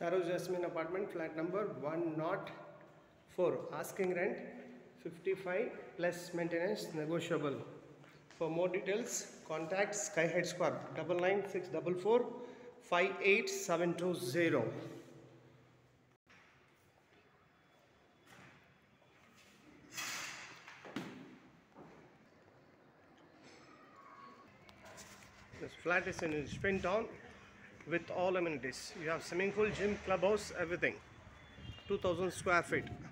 Charu Jasmine apartment, flat number 104. Asking rent 55 plus maintenance negotiable. For more details, contact Sky Heights Corp 99644 58720. This flat is in Richmond town with all amenities. You have swimming pool, gym, clubhouse, everything. 2000 square feet.